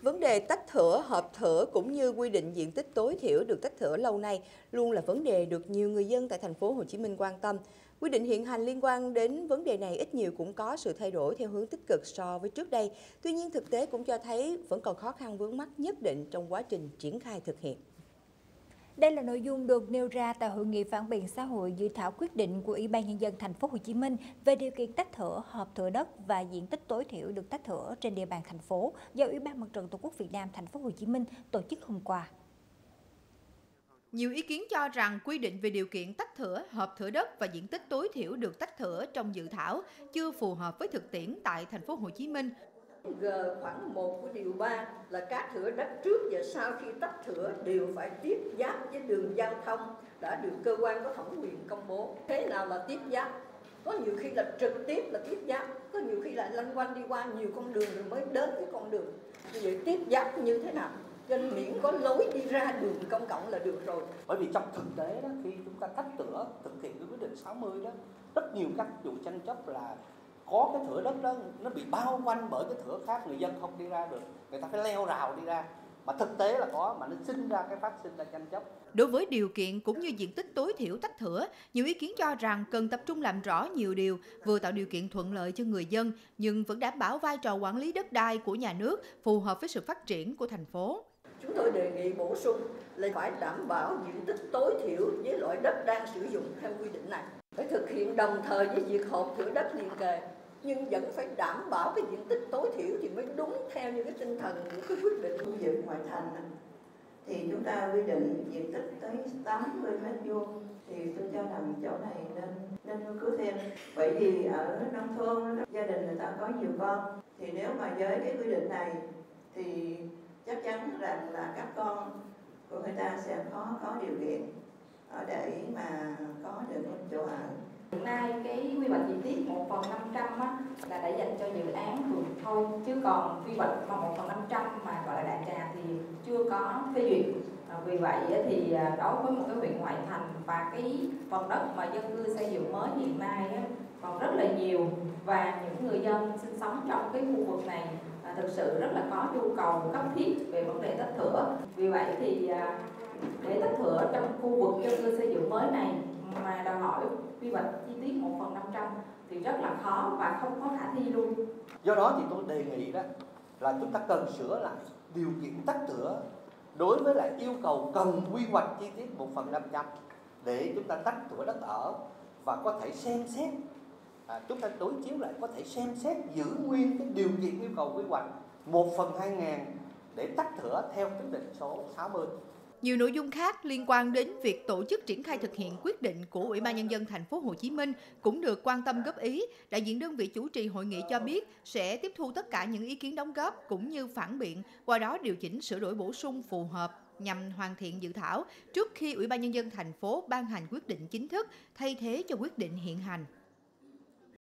Vấn đề tách thửa, hợp thửa cũng như quy định diện tích tối thiểu được tách thửa lâu nay luôn là vấn đề được nhiều người dân tại thành phố Hồ Chí Minh quan tâm. Quy định hiện hành liên quan đến vấn đề này ít nhiều cũng có sự thay đổi theo hướng tích cực so với trước đây. Tuy nhiên thực tế cũng cho thấy vẫn còn khó khăn vướng mắc nhất định trong quá trình triển khai thực hiện. Đây là nội dung được nêu ra tại hội nghị phản biện xã hội dự thảo quyết định của Ủy ban Nhân dân thành phố Hồ Chí Minh về điều kiện tách thửa, hợp thửa đất và diện tích tối thiểu được tách thửa trên địa bàn thành phố do Ủy ban Mặt trận Tổ quốc Việt Nam thành phố Hồ Chí Minh tổ chức hôm qua. Nhiều ý kiến cho rằng quy định về điều kiện tách thửa, hợp thửa đất và diện tích tối thiểu được tách thửa trong dự thảo chưa phù hợp với thực tiễn tại thành phố Hồ Chí Minh. G khoảng 1 của điều 3 là các thửa đất trước và sau khi tách thửa đều phải tiếp giáp với đường giao thông đã được cơ quan có thẩm quyền công bố. Thế nào là tiếp giáp? Có nhiều khi là trực tiếp là tiếp giáp, có nhiều khi là lăn quanh đi qua nhiều con đường rồi mới đến cái con đường. Như vậy tiếp giáp như thế nào? Nên miễn có lối đi ra đường công cộng là được rồi. Bởi vì trong thực tế đó, khi chúng ta tách thửa thực hiện cái quyết định 60 đó, rất nhiều các vụ tranh chấp là có cái thửa đất đó nó bị bao quanh bởi cái thửa khác, người dân không đi ra được, người ta phải leo rào đi ra. Mà thực tế là có, mà nó sinh ra cái phát sinh ra tranh chấp. Đối với điều kiện cũng như diện tích tối thiểu tách thửa, nhiều ý kiến cho rằng cần tập trung làm rõ nhiều điều, vừa tạo điều kiện thuận lợi cho người dân, nhưng vẫn đảm bảo vai trò quản lý đất đai của nhà nước phù hợp với sự phát triển của thành phố. Chúng tôi đề nghị bổ sung là phải đảm bảo diện tích tối thiểu với loại đất đang sử dụng theo quy định này. Phải thực hiện đồng thời với việc hợp thửa đất liền kề, nhưng vẫn phải đảm bảo cái diện tích tối thiểu thì mới đúng theo như cái tinh thần của cái quyết định. Khu vực ngoại thành thì chúng ta quy định diện tích tới 80 m², thì tôi cho rằng chỗ này nên nghiên cứu thêm. Bởi vì ở nông thôn gia đình người ta có nhiều con, thì nếu mà với cái quy định này thì chắc chắn rằng là các con của người ta sẽ có điều kiện để mà có được một chỗ ở. Hiện nay cái quy hoạch chi tiết 1/500 là để dành cho dự án thường thôi, chứ còn quy hoạch mà 1/500 mà gọi là đại trà thì chưa có phê duyệt. Vì vậy thì đối với một cái huyện ngoại thành và cái phần đất mà dân cư xây dựng mới hiện nay còn rất là nhiều, và những người dân sinh sống trong cái khu vực này thực sự rất là có nhu cầu cấp thiết về vấn đề tách thửa. Vì vậy thì để tách thửa trong khu vực dân cư xây dựng mới này mà đòi hỏi quy hoạch chi tiết 1/500 thì rất là khó và không có khả thi luôn. Do đó thì tôi đề nghị đó là chúng ta cần sửa lại điều kiện tách thửa đối với lại yêu cầu cần quy hoạch chi tiết 1/500 để chúng ta tách thửa đất ở, và có thể xem xét chúng ta đối chiếu lại, có thể xem xét giữ nguyên cái điều kiện yêu cầu quy hoạch 1/2000 để tách thửa theo quyết định số 60. Nhiều nội dung khác liên quan đến việc tổ chức triển khai thực hiện quyết định của Ủy ban Nhân dân thành phố Hồ Chí Minh cũng được quan tâm góp ý. Đại diện đơn vị chủ trì hội nghị cho biết sẽ tiếp thu tất cả những ý kiến đóng góp cũng như phản biện, qua đó điều chỉnh sửa đổi bổ sung phù hợp nhằm hoàn thiện dự thảo trước khi Ủy ban Nhân dân thành phố ban hành quyết định chính thức thay thế cho quyết định hiện hành.